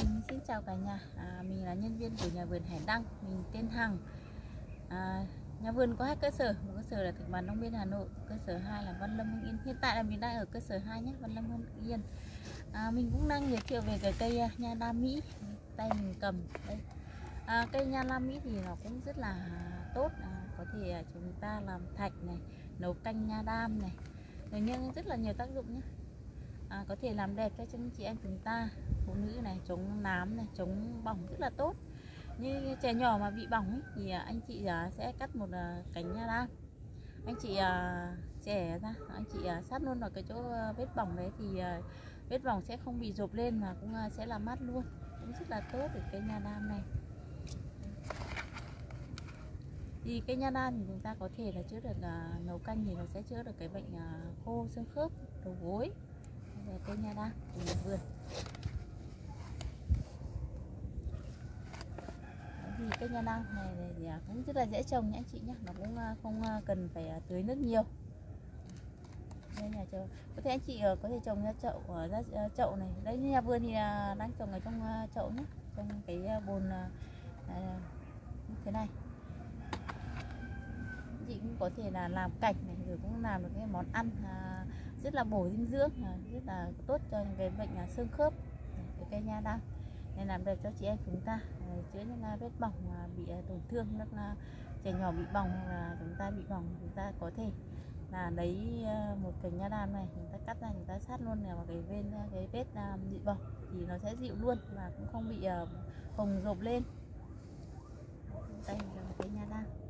Xin chào cả nhà, mình là nhân viên của nhà vườn Hải Đăng, mình tên Hằng. Nhà vườn có 2 cơ sở, một cơ sở là Thạch Bàn Long Biên Hà Nội, cơ sở 2 là Văn Lâm Hưng Yên. Hiện tại là mình đang ở cơ sở 2 nhé, Văn Lâm Hưng Yên. Mình cũng đang giới thiệu về cái cây nha đam Mỹ, tay mình cầm đây. Cây nha đam Mỹ thì nó cũng rất là tốt, có thể chúng ta làm thạch này, nấu canh nha đam này, rồi nhưng rất là nhiều tác dụng nhé. Có thể làm đẹp cho chị em chúng ta, phụ nữ này, chống nám này, chống bỏng rất là tốt. Như trẻ nhỏ mà bị bỏng ấy, thì anh chị sẽ cắt một cành nha đam, anh chị chẻ ra, anh chị sát luôn vào cái chỗ vết bỏng đấy thì vết bỏng sẽ không bị rộp lên mà cũng sẽ làm mát luôn, cũng rất là tốt để cây nha đam này. Thì cây nha đam thì chúng ta có thể là chữa được nấu canh thì nó sẽ chữa được cái bệnh khô xương khớp, đầu gối. Đây là cây nha đam của nhà vườn. Thì cây nha đam này thì cũng rất là dễ trồng nhé anh chị nhé, nó cũng không cần phải tưới nước nhiều. Đây nhà chậu, có thể anh chị có thể trồng ra chậu, ở chậu này. Đấy, nhà vườn thì đang trồng ở trong chậu nhé, trong cái bồn như thế này. Chị cũng có thể là làm cảnh này, rồi cũng làm được cái món ăn rất là bổ dinh dưỡng, rất là tốt cho những cái bệnh xương khớp. Cái cây nha đam nên làm đẹp cho chị em chúng ta, chữa những vết bỏng bị tổn thương, là trẻ nhỏ bị bỏng là chúng ta bị bỏng, chúng ta có thể là lấy một cành nha đam này, chúng ta cắt ra, chúng ta sát luôn vào cái vết bị bỏng thì nó sẽ dịu luôn và cũng không bị phồng rộp lên. Đây là một cây nha đam.